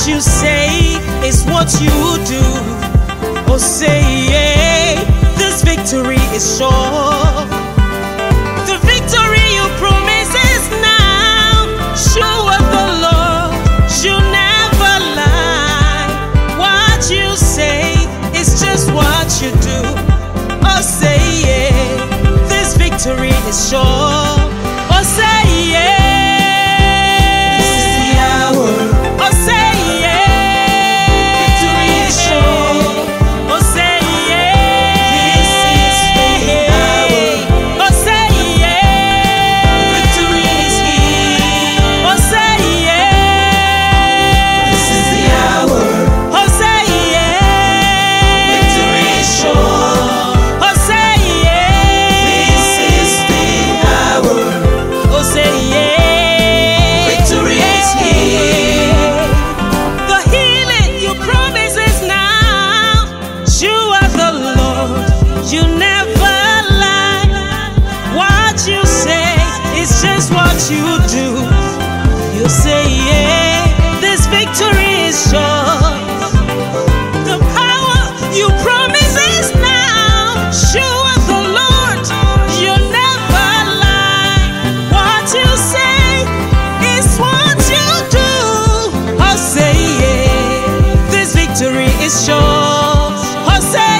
you say is what you do. Oh, say yeah, this victory is sure. The victory you promise is now. Sure of the Lord, you never lie. What you say is just what you do. Oh, say yeah, this victory is sure. Oh, say yeah. You never lie. What you say is just what you do. You say yeah, this victory is sure. The power you promise is now. Sure of the Lord, you never lie. What you say is what you do. Oh, say yeah, this victory is sure. Oh, say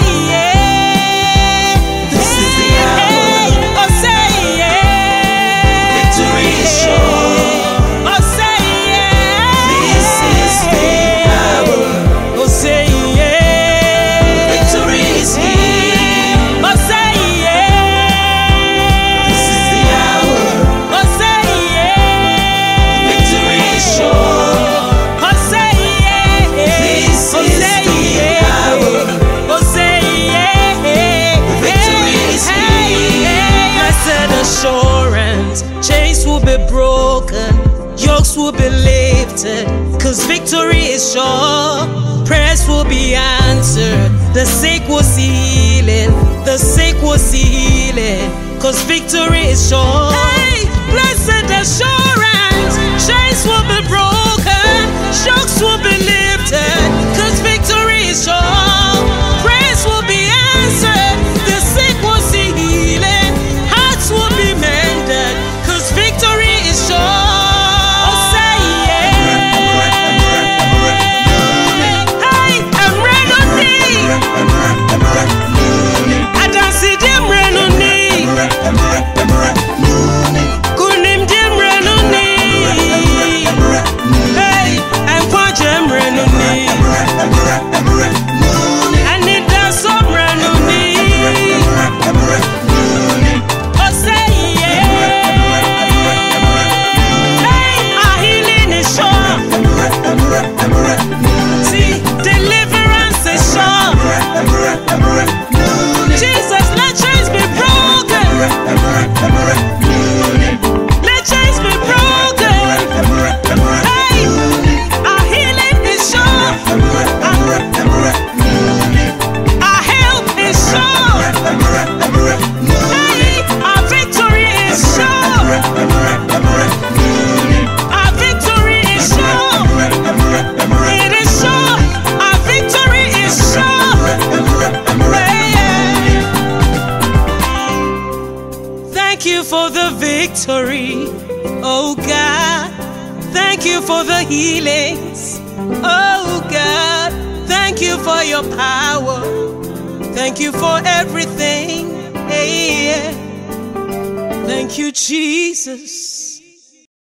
chains will be broken, yokes will be lifted, cause victory is sure. Prayers will be answered, the sick will see healing, the sick will see healing, cause victory is sure. Hey, blessed assurance, chains will be broken, yokes will be lifted, cause victory is sure. Prayers will be answered, the sick will see healing, hearts will be mended, cause victory is sure. Oh, say yeah. Hey, I'm ready. I don't see them ready. Kunim them ready. Hey, I'm quite ready. I need that some ready. Oh, say see, deliverance is sure. Jesus, let chains be broken. Let chains be broken. Hey, our healing is sure. Our help is sure. Hey, our victory is sure. Our victory is sure. It is sure, our victory is sure. Hey. Thank you for the victory, oh God. Thank you for the healings, oh God. Thank you for your power. Thank you for everything. Hey. Thank you, Jesus.